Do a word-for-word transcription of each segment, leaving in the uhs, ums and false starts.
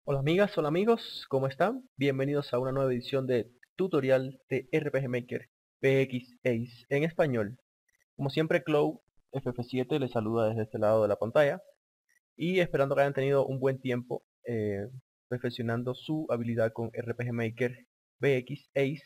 Hola amigas, hola amigos, ¿cómo están? Bienvenidos a una nueva edición de tutorial de R P G Maker P X Ace en español. Como siempre, Clow F F siete les saluda desde este lado de la pantalla y esperando que hayan tenido un buen tiempo eh, perfeccionando su habilidad con R P G Maker P X Ace.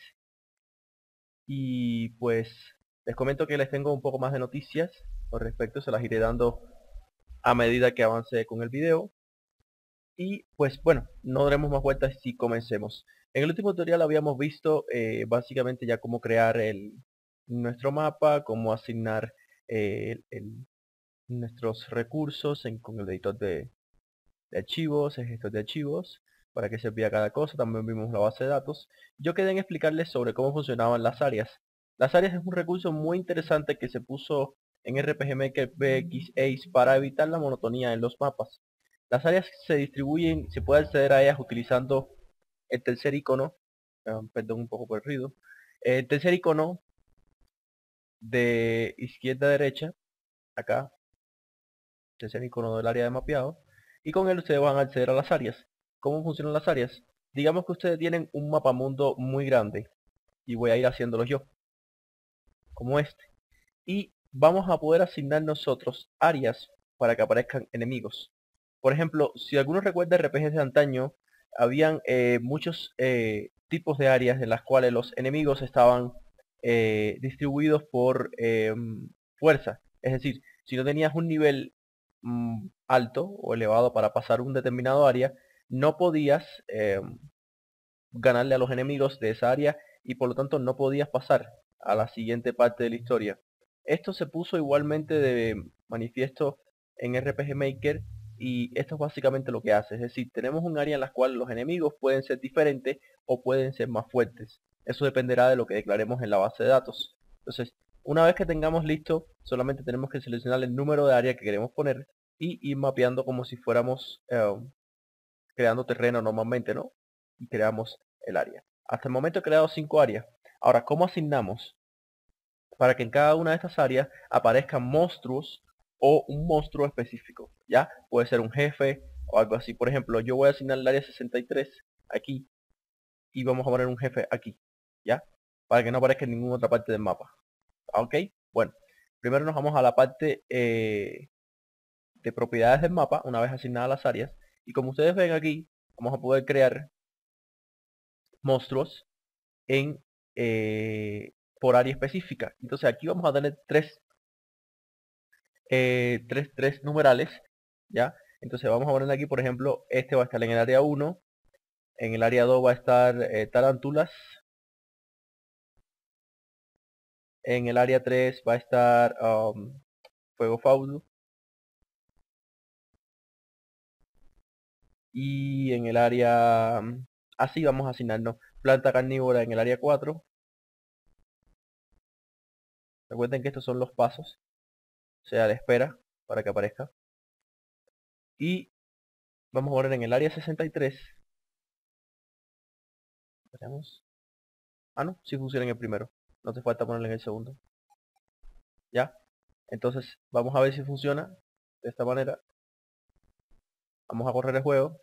Y pues les comento que les tengo un poco más de noticias al respecto, se las iré dando a medida que avance con el video. Y pues bueno, no daremos más vueltas si comencemos. En el último tutorial habíamos visto eh, básicamente ya cómo crear el, nuestro mapa, cómo asignar eh, el- el- nuestros recursos en- con el editor de, de archivos, el gestor de archivos, para qué servía cada cosa. También vimos la base de datos. Yo quedé en explicarles sobre cómo funcionaban las áreas. Las áreas es un recurso muy interesante que se puso en R P G Maker P X Ace para evitar la monotonía en los mapas. Las áreas se distribuyen, se puede acceder a ellas utilizando el tercer icono, ah, perdón un poco por el ruido, el tercer icono de izquierda a derecha, acá, tercer icono del área de mapeado, y con él ustedes van a acceder a las áreas. ¿Cómo funcionan las áreas? Digamos que ustedes tienen un mapamundo muy grande, y voy a ir haciéndolo yo, como este, y vamos a poder asignar nosotros áreas para que aparezcan enemigos. Por ejemplo, si alguno recuerda R P Gs de antaño, habían eh, muchos eh, tipos de áreas en las cuales los enemigos estaban eh, distribuidos por eh, fuerza. Es decir, si no tenías un nivel mm, alto o elevado para pasar un determinado área, no podías eh, ganarle a los enemigos de esa área y por lo tanto no podías pasar a la siguiente parte de la historia. Esto se puso igualmente de manifiesto en R P G Maker y esto es básicamente lo que hace. Es decir, tenemos un área en la cual los enemigos pueden ser diferentes o pueden ser más fuertes. Eso dependerá de lo que declaremos en la base de datos. Entonces, una vez que tengamos listo, solamente tenemos que seleccionar el número de área que queremos poner y ir mapeando como si fuéramos eh, creando terreno normalmente, ¿no? Y creamos el área. Hasta el momento he creado cinco áreas. Ahora, ¿cómo asignamos? Para que en cada una de estas áreas aparezcan monstruos o un monstruo específico, ¿ya? Puede ser un jefe o algo así. Por ejemplo, yo voy a asignar el área sesenta y tres aquí y vamos a poner un jefe aquí, ¿ya? Para que no aparezca en ninguna otra parte del mapa. ¿Ok? Bueno, primero nos vamos a la parte eh, de propiedades del mapa, una vez asignadas las áreas. Y como ustedes ven aquí, vamos a poder crear monstruos en eh, por área específica. Entonces aquí vamos a tener tres, eh, tres, tres numerales, ¿ya? Entonces vamos a poner aquí, por ejemplo, este va a estar en el área uno, en el área dos va a estar eh, tarántulas, en el área tres va a estar um, fuego fauno, y en el área, um, así vamos a asignarnos planta carnívora en el área cuatro. Recuerden que estos son los pasos, o sea, de espera para que aparezca. Y vamos a poner en el área sesenta y tres. Veremos. Ah, no, sí funciona en el primero. No te falta ponerle en el segundo. ¿Ya? Entonces, vamos a ver si funciona de esta manera. Vamos a correr el juego.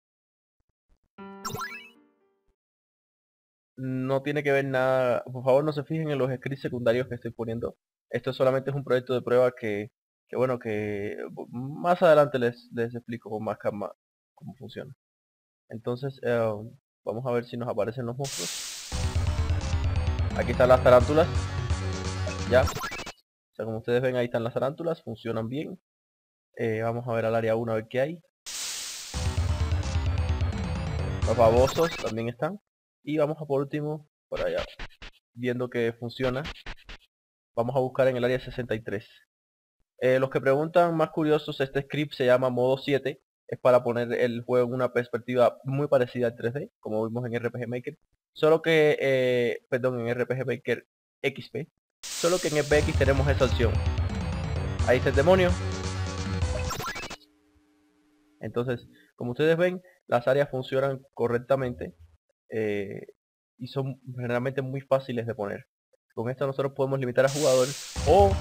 No tiene que ver nada. Por favor, no se fijen en los scripts secundarios que estoy poniendo. Esto solamente es un proyecto de prueba que, que bueno, que más adelante les, les explico con más calma cómo funciona. Entonces, eh, vamos a ver si nos aparecen los monstruos. Aquí están las tarántulas. Ya. O sea, como ustedes ven, ahí están las tarántulas. Funcionan bien. Eh, vamos a ver al área uno a ver qué hay. Los babosos también están. Y vamos a por último, por allá, viendo que funciona, vamos a buscar en el área sesenta y tres. Eh, los que preguntan más curiosos, este script se llama modo siete. Es para poner el juego en una perspectiva muy parecida al tres D, como vimos en R P G Maker. Solo que, eh, perdón, en R P G Maker X P. Solo que en el P X tenemos esa opción. Ahí está el demonio. Entonces, como ustedes ven, las áreas funcionan correctamente. Eh, y son generalmente muy fáciles de poner. Con esto nosotros podemos limitar al jugador o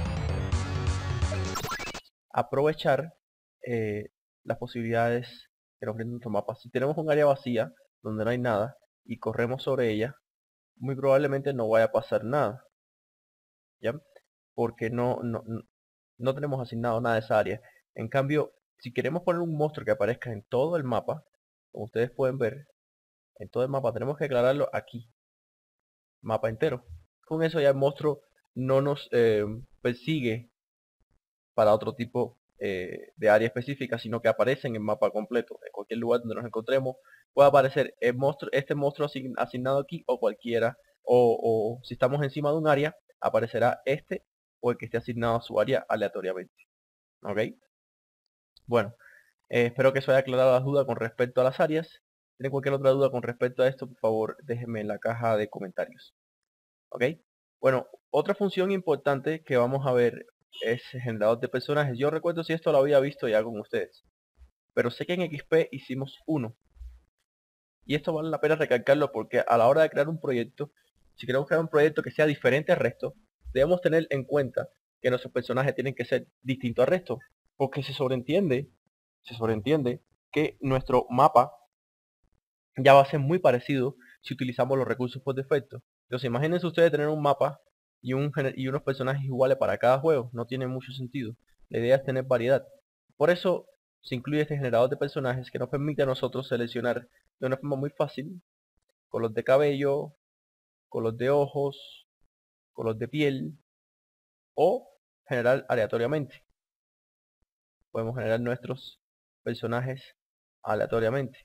aprovechar eh, las posibilidades que nos brinda nuestro mapa. Si tenemos un área vacía donde no hay nada y corremos sobre ella, muy probablemente no vaya a pasar nada, ¿ya? Porque no, no, no, no tenemos asignado nada de esa área. En cambio, si queremos poner un monstruo que aparezca en todo el mapa, como ustedes pueden ver, en todo el mapa tenemos que aclararlo aquí, mapa entero. Con eso ya el monstruo no nos eh, persigue para otro tipo eh, de área específica, sino que aparece en el mapa completo. En cualquier lugar donde nos encontremos puede aparecer el monstruo, este monstruo asign asignado aquí o cualquiera, o, o si estamos encima de un área, aparecerá este o el que esté asignado a su área aleatoriamente. ¿Ok? Bueno, eh, espero que eso haya aclarado las dudas con respecto a las áreas. Si tienen cualquier otra duda con respecto a esto, por favor déjenme en la caja de comentarios. ¿Ok? Bueno, otra función importante que vamos a ver es el generador de personajes. Yo recuerdo si esto lo había visto ya con ustedes, pero sé que en X P hicimos uno. Y esto vale la pena recalcarlo porque a la hora de crear un proyecto, si queremos crear un proyecto que sea diferente al resto, debemos tener en cuenta que nuestros personajes tienen que ser distintos al resto. Porque se sobreentiende, se sobreentiende que nuestro mapa ya va a ser muy parecido si utilizamos los recursos por defecto. Entonces imagínense ustedes tener un mapa y, un, y unos personajes iguales para cada juego. No tiene mucho sentido. La idea es tener variedad. Por eso se incluye este generador de personajes que nos permite a nosotros seleccionar de una forma muy fácil color de cabello, color de ojos, color de piel o generar aleatoriamente. Podemos generar nuestros personajes aleatoriamente.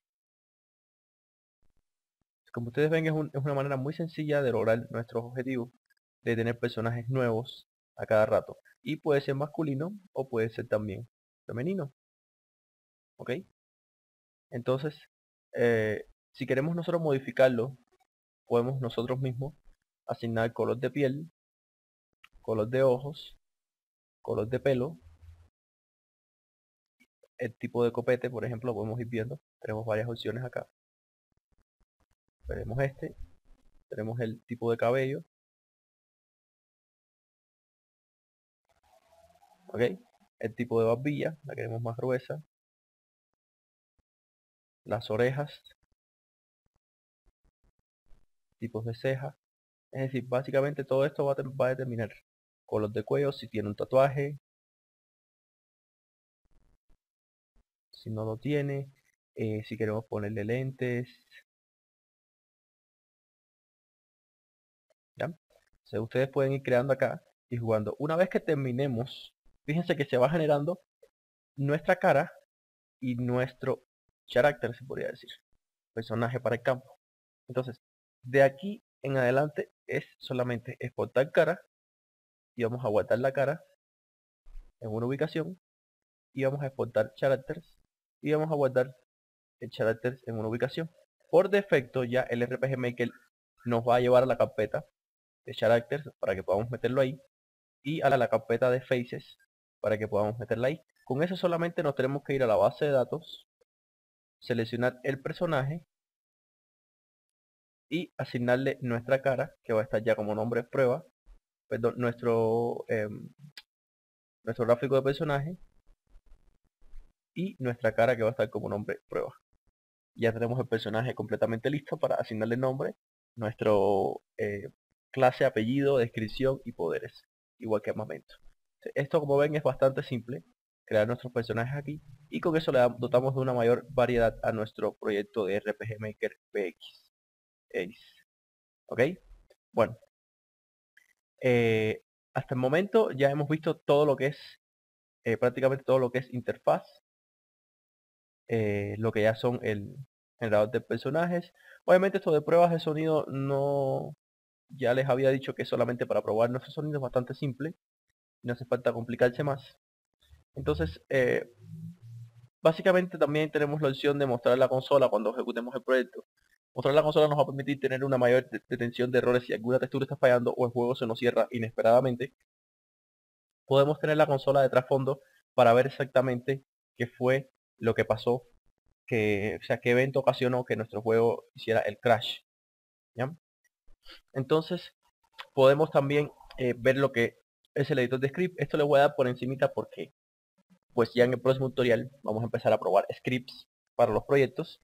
Como ustedes ven, es, un, es una manera muy sencilla de lograr nuestros objetivos, de tener personajes nuevos a cada rato. Y puede ser masculino o puede ser también femenino. ¿Ok? Entonces, eh, si queremos nosotros modificarlo, podemos nosotros mismos asignar color de piel, color de ojos, color de pelo, el tipo de copete, por ejemplo, lo podemos ir viendo. Tenemos varias opciones acá. Veremos este. Tenemos el tipo de cabello. ¿Ok? El tipo de barbilla, la queremos más gruesa. Las orejas. Tipos de ceja. Es decir, básicamente todo esto va a, va a determinar color de cuello, si tiene un tatuaje, si no lo tiene, eh, si queremos ponerle lentes. ¿Ya? O sea, ustedes pueden ir creando acá y jugando. Una vez que terminemos, fíjense que se va generando nuestra cara y nuestro carácter, se podría decir, personaje para el campo. Entonces, de aquí en adelante es solamente exportar cara y vamos a guardar la cara en una ubicación y vamos a exportar characters y vamos a guardar el characters en una ubicación. Por defecto ya el R P G Maker nos va a llevar a la carpeta de characters para que podamos meterlo ahí y a la carpeta de faces para que podamos meterla ahí. Con eso solamente nos tenemos que ir a la base de datos, seleccionar el personaje y asignarle nuestra cara, que va a estar ya como nombre prueba, perdón, nuestro, eh, nuestro gráfico de personaje y nuestra cara, que va a estar como nombre prueba. Ya tenemos el personaje completamente listo para asignarle nombre, nuestro eh, clase, apellido, descripción y poderes, igual que armamento. Esto, como ven, es bastante simple, crear nuestros personajes aquí, y con eso le dotamos de una mayor variedad a nuestro proyecto de R P G Maker P X. Ace. ¿Ok? Bueno, eh, hasta el momento ya hemos visto todo lo que es, eh, prácticamente todo lo que es interfaz, eh, lo que ya son el generador de personajes. Obviamente esto de pruebas de sonido no, ya les había dicho que es solamente para probar nuestro sonido, es bastante simple, no hace falta complicarse más. Entonces, eh, básicamente también tenemos la opción de mostrar la consola cuando ejecutemos el proyecto. Mostrar la consola nos va a permitir tener una mayor detención de errores si alguna textura está fallando o el juego se nos cierra inesperadamente. Podemos tener la consola de trasfondo para ver exactamente qué fue lo que pasó, que, o sea, qué evento ocasionó que nuestro juego hiciera el crash. ¿Ya? Entonces, podemos también eh, ver lo que es el editor de script. Esto le voy a dar por encimita porque pues ya en el próximo tutorial vamos a empezar a probar scripts para los proyectos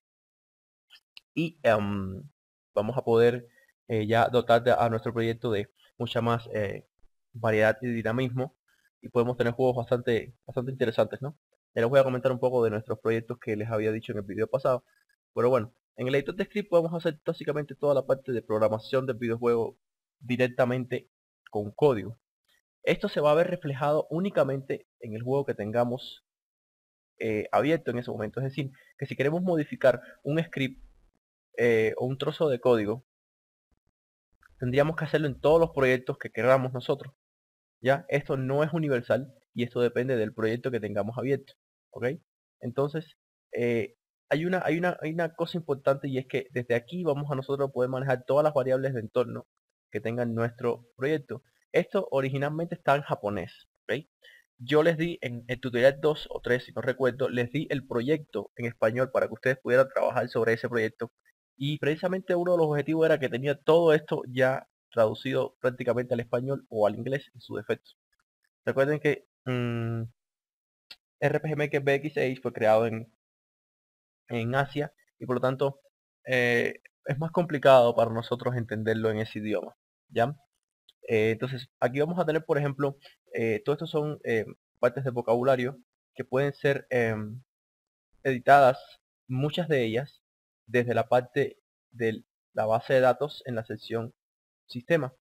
y um, vamos a poder eh, ya dotar de, a nuestro proyecto de mucha más eh, variedad y dinamismo y podemos tener juegos bastante, bastante interesantes, ¿no? Ya les voy a comentar un poco de nuestros proyectos que les había dicho en el video pasado. Pero bueno, en el editor de script podemos hacer básicamente toda la parte de programación del videojuego directamente con código. Esto se va a ver reflejado únicamente en el juego que tengamos eh, abierto en ese momento. Es decir, que si queremos modificar un script eh, o un trozo de código, tendríamos que hacerlo en todos los proyectos que queramos nosotros. ¿Ya? Esto no es universal y esto depende del proyecto que tengamos abierto. ¿Ok? Entonces, eh, hay, una, hay, una, hay una cosa importante y es que desde aquí vamos a nosotros poder manejar todas las variables de entorno que tenga nuestro proyecto. Esto originalmente está en japonés. ¿Ok? Yo les di en el tutorial dos o tres, si no recuerdo, les di el proyecto en español para que ustedes pudieran trabajar sobre ese proyecto. Y precisamente uno de los objetivos era que tenía todo esto ya traducido prácticamente al español o al inglés en su defecto. Recuerden que mmm, R P G Maker B X seis fue creado en, en Asia y por lo tanto eh, es más complicado para nosotros entenderlo en ese idioma. ¿Ya? Eh, entonces aquí vamos a tener, por ejemplo, eh, todo esto son eh, partes de vocabulario que pueden ser eh, editadas, muchas de ellas, desde la parte de la base de datos en la sección sistema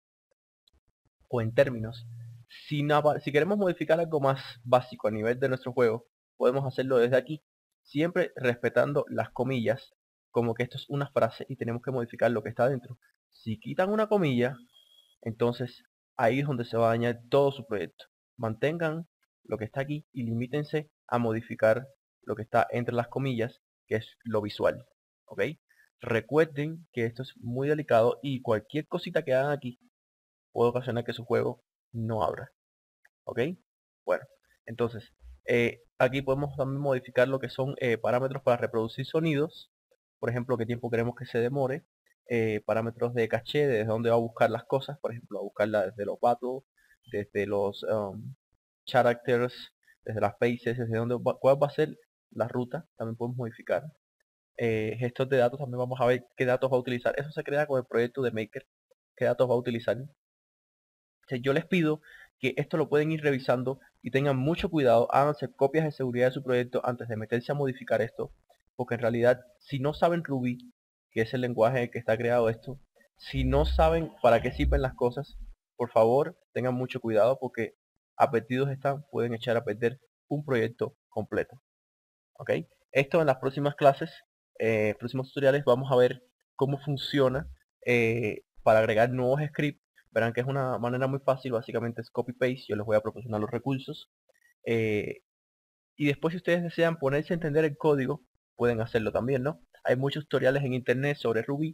o en términos. Si, no, si queremos modificar algo más básico a nivel de nuestro juego, podemos hacerlo desde aquí, siempre respetando las comillas, como que esto es una frase y tenemos que modificar lo que está dentro. Si quitan una comilla, entonces ahí es donde se va a dañar todo su proyecto. Mantengan lo que está aquí y limítense a modificar lo que está entre las comillas, que es lo visual. ¿Ok? Recuerden que esto es muy delicado y cualquier cosita que hagan aquí puede ocasionar que su juego no abra. ¿Ok? Bueno, entonces eh, aquí podemos también modificar lo que son eh, parámetros para reproducir sonidos. Por ejemplo, qué tiempo queremos que se demore. Eh, parámetros de caché, desde dónde va a buscar las cosas. Por ejemplo, a buscarla desde los battles, desde los um, characters, desde las faces, desde dónde va, cuál va a ser la ruta. También podemos modificar. Eh, gestos de datos, también vamos a ver qué datos va a utilizar. Eso se crea con el proyecto de Maker. Qué datos va a utilizar. Yo les pido que esto lo pueden ir revisando y tengan mucho cuidado, háganse copias de seguridad de su proyecto antes de meterse a modificar esto, porque en realidad si no saben Ruby, que es el lenguaje en el que está creado esto, si no saben para qué sirven las cosas, por favor tengan mucho cuidado porque advertidos están, pueden echar a perder un proyecto completo. ¿Ok? Esto en las próximas clases, eh, próximos tutoriales vamos a ver cómo funciona eh, para agregar nuevos scripts. Verán que es una manera muy fácil, básicamente es copy paste, yo les voy a proporcionar los recursos. Eh, y después si ustedes desean ponerse a entender el código, pueden hacerlo también, ¿no? Hay muchos tutoriales en internet sobre Ruby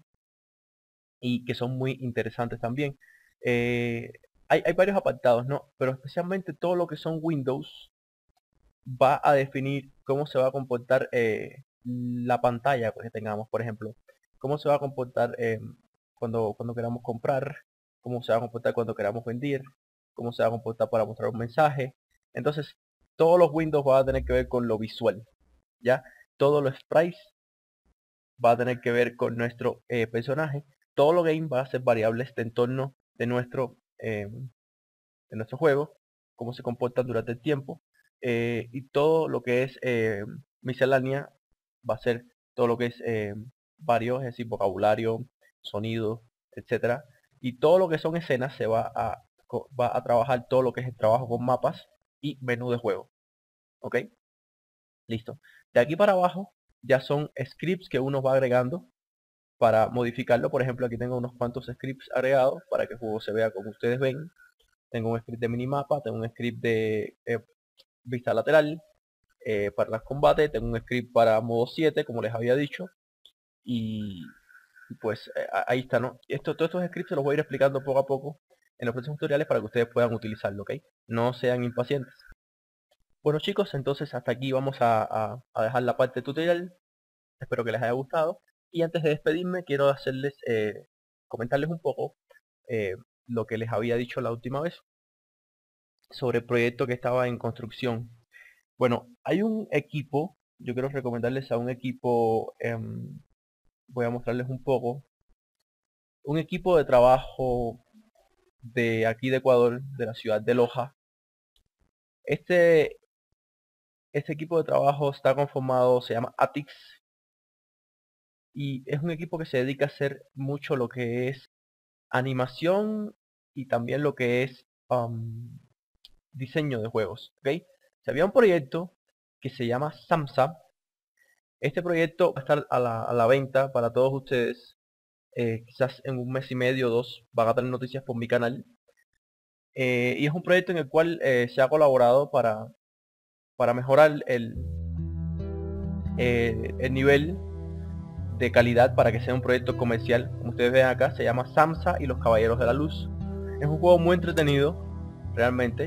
y que son muy interesantes también. Eh, hay, hay varios apartados, ¿no? Pero especialmente todo lo que son Windows va a definir cómo se va a comportar eh, la pantalla que tengamos, por ejemplo, cómo se va a comportar eh, cuando, cuando queramos comprar, cómo se va a comportar cuando queramos vender, cómo se va a comportar para mostrar un mensaje. Entonces, todos los Windows van a tener que ver con lo visual, ¿ya? Todos los sprites va a tener que ver con nuestro eh, personaje. Todo lo game va a ser variables de entorno de nuestro, eh, de nuestro juego, cómo se comportan durante el tiempo. Eh, y todo lo que es eh, miscelánea va a ser todo lo que es eh, varios, es decir, vocabulario, sonido, etcétera. Y todo lo que son escenas se va a, va a trabajar todo lo que es el trabajo con mapas y menú de juego. ¿Ok? Listo. De aquí para abajo ya son scripts que uno va agregando para modificarlo. Por ejemplo, aquí tengo unos cuantos scripts agregados para que el juego se vea como ustedes ven. Tengo un script de minimapa, tengo un script de eh, vista lateral eh, para los combates, tengo un script para modo siete, como les había dicho. Y, y pues eh, ahí está, ¿no? Esto, todos estos scripts se los voy a ir explicando poco a poco en los próximos tutoriales para que ustedes puedan utilizarlo, ¿ok? No sean impacientes. Bueno chicos, entonces hasta aquí vamos a, a, a dejar la parte tutorial. Espero que les haya gustado. Y antes de despedirme, quiero hacerles, eh, comentarles un poco eh, lo que les había dicho la última vez sobre el proyecto que estaba en construcción. Bueno, hay un equipo yo quiero recomendarles a un equipo, em, voy a mostrarles un poco, un equipo de trabajo de aquí de Ecuador, de la ciudad de Loja. Este, este equipo de trabajo está conformado, se llama Atix, y es un equipo que se dedica a hacer mucho lo que es animación y también lo que es um, diseño de juegos, ¿ok? Se había un proyecto que se llama SAMSA. Este proyecto va a estar a la, a la venta para todos ustedes. Eh, quizás en un mes y medio o dos van a tener noticias por mi canal. Eh, y es un proyecto en el cual eh, se ha colaborado para, para mejorar el, eh, el nivel de calidad para que sea un proyecto comercial. Como ustedes ven acá, se llama SAMSA y los Caballeros de la Luz. Es un juego muy entretenido, realmente.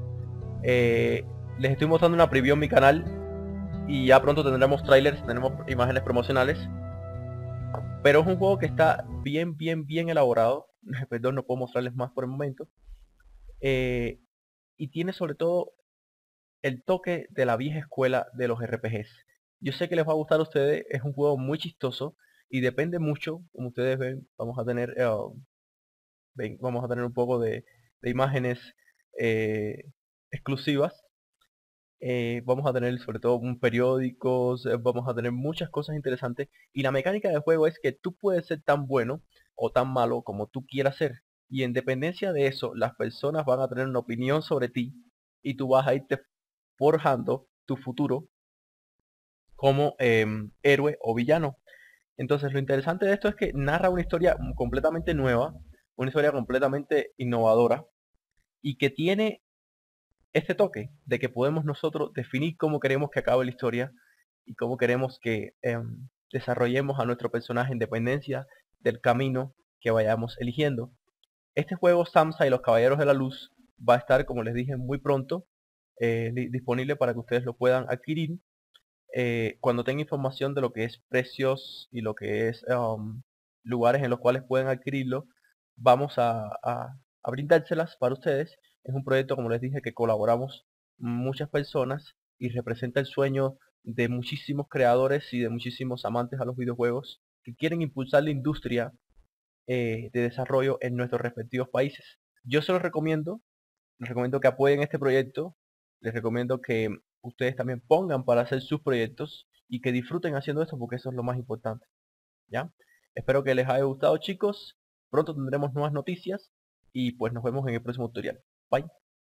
Eh, les estoy mostrando una preview en mi canal y ya pronto tendremos trailers, tenemos imágenes promocionales. Pero es un juego que está bien, bien, bien elaborado. Perdón, no puedo mostrarles más por el momento. Eh, y tiene sobre todo el toque de la vieja escuela de los R P Gs. Yo sé que les va a gustar a ustedes, es un juego muy chistoso y depende mucho, como ustedes ven, vamos a tener, uh, ven, vamos a tener un poco de, de imágenes eh, exclusivas. Eh, vamos a tener sobre todo un periódicos, eh, vamos a tener muchas cosas interesantes y la mecánica del juego es que tú puedes ser tan bueno o tan malo como tú quieras ser y en dependencia de eso las personas van a tener una opinión sobre ti y tú vas a irte forjando tu futuro como eh, héroe o villano. Entonces lo interesante de esto es que narra una historia completamente nueva, una historia completamente innovadora y que tiene este toque de que podemos nosotros definir cómo queremos que acabe la historia y cómo queremos que eh, desarrollemos a nuestro personaje en dependencia del camino que vayamos eligiendo. Este juego SAMSA y los Caballeros de la Luz va a estar, como les dije, muy pronto eh, disponible para que ustedes lo puedan adquirir. Eh, cuando tenga información de lo que es precios y lo que es um, lugares en los cuales pueden adquirirlo, vamos a, a, a brindárselas para ustedes. Es un proyecto, como les dije, que colaboramos muchas personas y representa el sueño de muchísimos creadores y de muchísimos amantes a los videojuegos que quieren impulsar la industria eh, de desarrollo en nuestros respectivos países. Yo se los recomiendo, les recomiendo que apoyen este proyecto, les recomiendo que ustedes también pongan para hacer sus proyectos y que disfruten haciendo esto porque eso es lo más importante, ¿ya? Espero que les haya gustado, chicos. Pronto tendremos nuevas noticias y pues nos vemos en el próximo tutorial. Bye.